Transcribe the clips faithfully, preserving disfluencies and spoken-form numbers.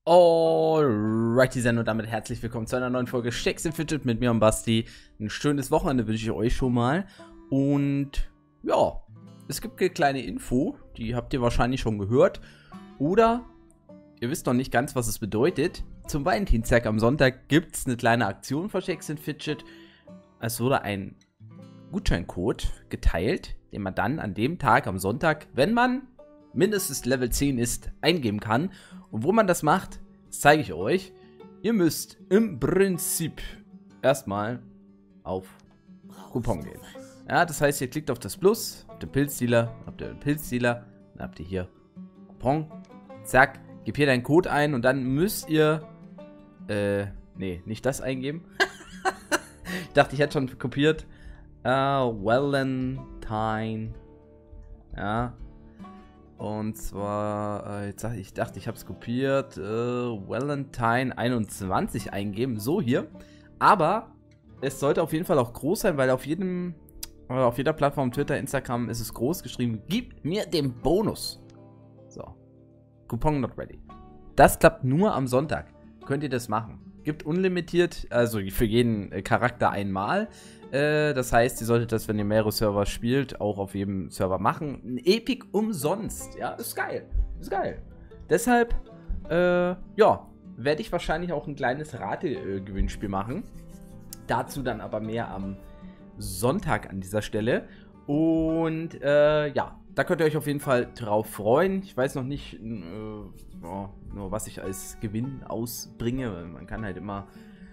Alrighty, Sen und damit herzlich willkommen zu einer neuen Folge Shakes and Fidget mit mir und Basti. Ein schönes Wochenende wünsche ich euch schon mal. Und ja, es gibt eine kleine Info, die habt ihr wahrscheinlich schon gehört. Oder ihr wisst noch nicht ganz, was es bedeutet. Zum Valentinstag am Sonntag gibt es eine kleine Aktion für Shakes and Fidget. Es wurde ein Gutscheincode geteilt, den man dann an dem Tag am Sonntag, wenn man mindestens Level zehn ist, eingeben kann. Und wo man das macht, das zeige ich euch. Ihr müsst im Prinzip erstmal auf Coupon gehen. Ja, das heißt, ihr klickt auf das Plus, auf den Pilzdealer, habt ihr den Pilzdealer, dann habt ihr hier Coupon, zack, gebt hier deinen Code ein und dann müsst ihr, äh, nee, nicht das eingeben. Ich dachte, ich hätte schon kopiert. Uh, Valentine, ja. Und zwar, äh, jetzt sag ich, ich dachte, ich habe es kopiert, äh, Valentine einundzwanzig eingeben, so hier. Aber es sollte auf jeden Fall auch groß sein, weil auf jedem, äh, auf jeder Plattform, Twitter, Instagram ist es groß geschrieben, gib mir den Bonus. So, Coupon not ready. Das klappt nur am Sonntag, könnt ihr das machen. Gibt unlimitiert, also für jeden äh, Charakter einmal. Äh, das heißt, ihr solltet das, wenn ihr mehrere Server spielt, auch auf jedem Server machen. Ein Epic umsonst. Ja, ist geil. Ist geil. Deshalb, äh, ja, werde ich wahrscheinlich auch ein kleines Rate-Gewinnspiel machen. Dazu dann aber mehr am Sonntag an dieser Stelle. Und, äh, ja, da könnt ihr euch auf jeden Fall drauf freuen. Ich weiß noch nicht, äh, oh, nur was ich als Gewinn ausbringe. Man kann halt immer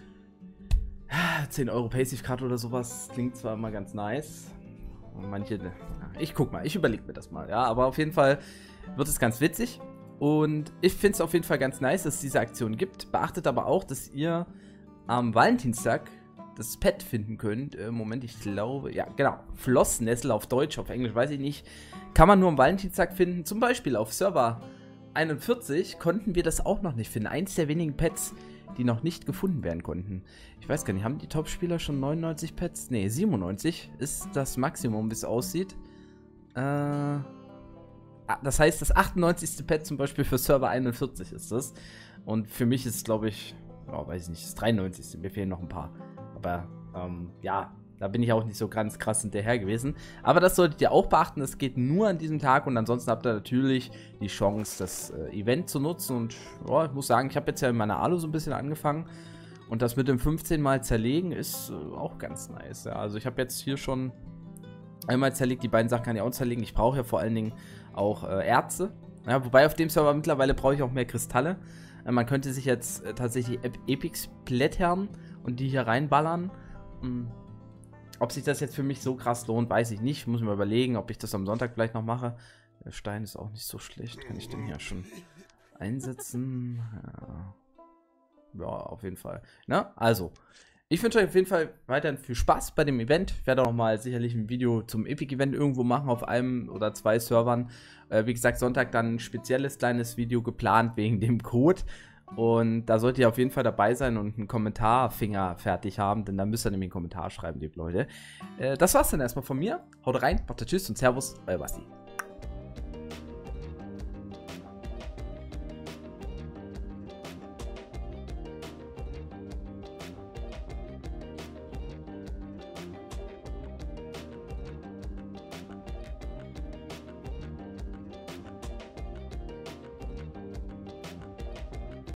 zehn Euro Passive-Card oder sowas. Klingt zwar immer ganz nice. Und manche, ich guck mal, ich überlege mir das mal. Ja, aber auf jeden Fall wird es ganz witzig. Und ich finde es auf jeden Fall ganz nice, dass es diese Aktion gibt. Beachtet aber auch, dass ihr am Valentinstag das Pet finden könnt. Äh, Moment, ich glaube, ja, genau. Flossnessel auf Deutsch, auf Englisch weiß ich nicht. Kann man nur am Valentinstag finden. Zum Beispiel auf Server einundvierzig konnten wir das auch noch nicht finden. Eins der wenigen Pets, die noch nicht gefunden werden konnten. Ich weiß gar nicht, haben die Top-Spieler schon neunundneunzig Pets? Ne, siebenundneunzig ist das Maximum, wie es aussieht. Äh, das heißt, das achtundneunzigste Pet zum Beispiel für Server einundvierzig ist das. Und für mich ist es, glaube ich, oh, weiß ich nicht, das dreiundneunzigste Mir fehlen noch ein paar. Aber, ähm, ja, da bin ich auch nicht so ganz krass hinterher gewesen. Aber das solltet ihr auch beachten. Es geht nur an diesem Tag und ansonsten habt ihr natürlich die Chance, das äh, Event zu nutzen. Und oh, ich muss sagen, ich habe jetzt ja in meiner Alu so ein bisschen angefangen. Und das mit dem fünfzehn Mal zerlegen ist äh, auch ganz nice. Ja. Also ich habe jetzt hier schon einmal zerlegt. Die beiden Sachen kann ich auch zerlegen. Ich brauche ja vor allen Dingen auch äh, Erze. Ja, wobei auf dem Server mittlerweile brauche ich auch mehr Kristalle. Äh, man könnte sich jetzt äh, tatsächlich Ep Epics plättern und die hier reinballern. Hm. Ob sich das jetzt für mich so krass lohnt, weiß ich nicht. Ich muss mir überlegen, ob ich das am Sonntag vielleicht noch mache. Der Stein ist auch nicht so schlecht. Kann ich den hier schon einsetzen? Ja, ja, auf jeden Fall. Na, also, ich wünsche euch auf jeden Fall weiterhin viel Spaß bei dem Event. Ich werde auch noch mal sicherlich ein Video zum Epic-Event irgendwo machen auf einem oder zwei Servern. Äh, wie gesagt, Sonntag dann ein spezielles kleines Video geplant wegen dem Code. Und da solltet ihr auf jeden Fall dabei sein und einen Kommentarfinger fertig haben, denn da müsst ihr nämlich einen Kommentar schreiben, liebe Leute. Äh, das war's dann erstmal von mir. Haut rein, macht Tschüss und Servus, euer Basti.